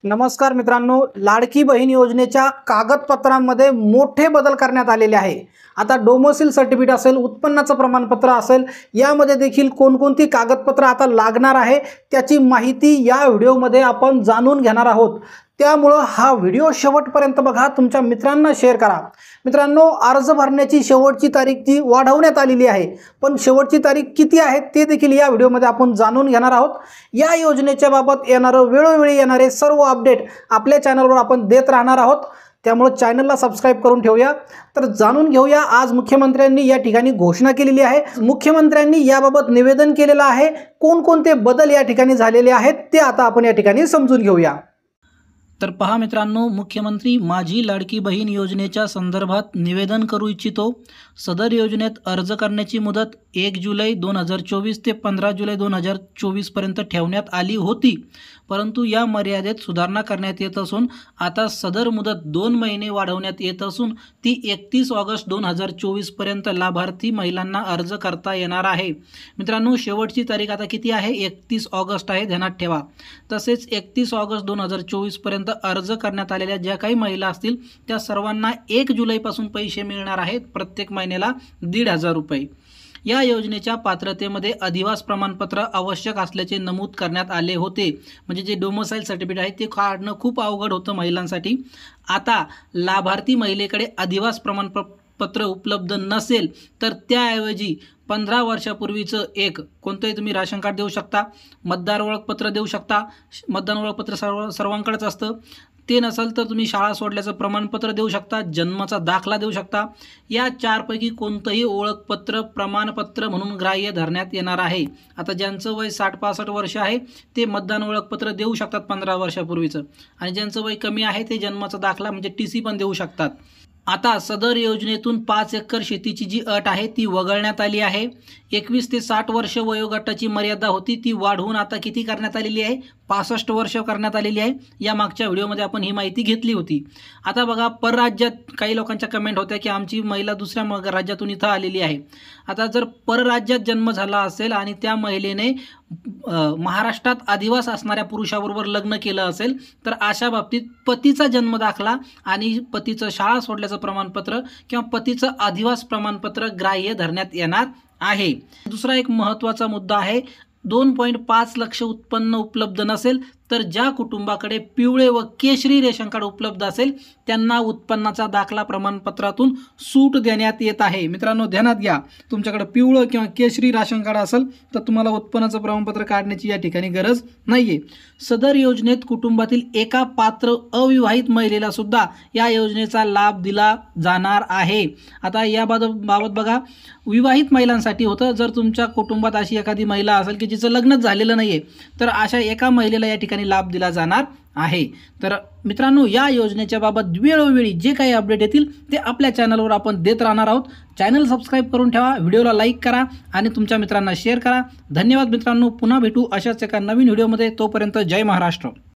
नमस्कार मित्रांनो, लाडकी बहीण योजनेच्या कागदपत्रांमध्ये मोठे बदल करण्यात आलेले आहे। आता डोमेसाइल सर्टिफिकेट असेल, उत्पन्नाचं प्रमाणपत्र असेल, यामध्ये देखील कोणकोणती कागदपत्र आता लागणार आहे त्याची माहिती या व्हिडिओमध्ये आपण जाणून घेणार आहोत। त्यामुळे हा व्हिडिओ शेवटपर्यंत बघा, तुमच्या मित्रांना शेअर करा। मित्रांनो, अर्ज भरण्याची शेवटची तारीख जी वाढवण्यात आलेली आहे, पण शेवटची तारीख किती आहे ते देखील या व्हिडिओमध्ये आपण जाणून घेणार आहोत। या योजनेच्या बाबत वेळोवेळी येणारे सर्व अपडेट आपल्या चॅनलवर आपण देत राहणार आहोत, त्यामुळे चॅनलला सबस्क्राइब करून ठेवूया। तर जाणून घेऊया, आज मुख्यमंत्र्यांनी या ठिकाणी घोषणा केलेली आहे। मुख्यमंत्र्यांनी याबाबत निवेदन केलेलं आहे। कोणकोणते बदल या ठिकाणी झालेले आहेत ते आता आपण या ठिकाणी समजून घेऊया। तर पहा मित्रांनो, मुख्यमंत्री माझी लाडकी बहीण योजनेच्या संदर्भात निवेदन करू इच्छितो। सदर योजनेत अर्ज करण्याची मुदत 1 जुलै 2024 ते 15 जुलै 2024 पर्यंत ठेवण्यात आली होती, परंतु या मर्यादेत सुधारणा करण्यात येत असून आता सदर मुदत 2 महिने वाढवण्यात येत असून ती 31 ऑगस्ट 2024 पर्यंत लाभार्थी महिलांना अर्ज करता येणार आहे। मित्रांनो, शेवटची तारीख आता किती आहे? 31 ऑगस्ट आहे, ध्यानात ठेवा। तसेच 31 ऑगस्ट 2024 पर्यंत अर्ज करण्यात आलेल्या ज्या काही महिला असतील त्या सर्वांना 1 जुलैपासून पैसे मिळणार आहेत, प्रत्येक महिन्याला 1,500 रुपये। या योजनेच्या पात्रतेमध्ये अधिवास प्रमाणपत्र आवश्यक असल्याचे नमूद करण्यात आले होते। म्हणजे जे डोमेसाइल सर्टिफिकेट आहे ते काढणं खूप अवघड होतं महिलांसाठी। आता लाभार्थी महिलेकडे अधिवास प्रमाणपत्र उपलब्ध नसेल तर त्याऐवजी 15 वर्षापूर्वीचं एक कोणतंही तुम्ही राशन कार्ड देऊ शकता, मतदार ओळखपत्र देऊ शकता। मतदान ओळखपत्र सर्वांकडेच असतं। ते नसेल तर तुम्ही शाळा सोडल्याचं प्रमाणपत्र देऊ शकता, जन्माचा दाखला देऊ शकता। या 4 पैकी कोणतंही ओळखपत्र प्रमाणपत्र म्हणून ग्राह्य धरण्यात येणार आहे। आता ज्यांचं वय 60-65 वर्ष आहे ते मतदान ओळखपत्र देऊ शकतात 15 वर्षापूर्वीचं, आणि ज्यांचं वय कमी आहे ते जन्माचा दाखला म्हणजे TC पण देऊ शकतात। आता सदर योजनेतून 5 एकर शेतीची जी अट आहे ती वगळण्यात आली आहे। 21 ते 60 वर्ष वयोगटाची मर्यादा होती ती वाढवून आता किती करण्यात आलेली आहे? 65 वर्ष करण्यात आलेली आहे। या मागच्या व्हिडिओमध्ये आपण ही माहिती घेतली होती। आता बघा, परराज्यात काही लोकांच्या कमेंट होत्या की आमची महिला दुसऱ्या राज्यातून इथं आलेली आहे। आता जर परराज्यात जन्म झाला असेल आणि त्या महिलेने महाराष्ट्रात अधिवास असणाऱ्या पुरुषाबरोबर लग्न केलं असेल तर अशा बाबतीत पतीचा जन्म दाखला आणि पतीचं शाळा सोडल्याचं प्रमाणपत्र किंवा पतीचं अधिवास प्रमाणपत्र ग्राह्य धरण्यात येणार आहे। दुसरा एक महत्त्वाचा मुद्दा आहे, 2.5 लाख उत्पन्न उपलब्ध नसेल तर ज्या कुटुंबाकडे पिवळे व केशरी रेशन कार्ड उपलब्ध असेल त्यांना उत्पन्नाचा दाखला प्रमाणपत्रातून सूट देण्यात येत आहे। मित्रांनो, ध्यानात घ्या, तुमच्याकडे पिवळं किंवा केशरी राशन कार्ड असेल तर तुम्हाला उत्पन्नाचं प्रमाणपत्र काढण्याची या ठिकाणी गरज नाहीये। सदर योजनेत कुटुंबातील एका पात्र अविवाहित महिलेला सुद्धा या योजनेचा लाभ दिला जाणार आहे। आता याबाबत बघा, विवाहित महिलांसाठी होतं, जर तुमच्या कुटुंबात अशी एखादी महिला असेल की जिचं लग्नच झालेलं नाहीये तर अशा एका महिलेला या ठिकाणी लाभ दिला जाणार आहे। तर मित्रांनो, या योजनेच्या बाबत वेळोवेळी जे काही अपडेट येतील ते आपल्या चॅनलवर आपण देत राहणार आहोत। चॅनल सबस्क्राइब करून ठेवा, व्हिडिओला लाईक करा आणि तुमच्या मित्रांना शेअर करा। धन्यवाद मित्रांनो, पुन्हा भेटू अशाच एका नवीन व्हिडिओमध्ये। तोपर्यंत जय महाराष्ट्र।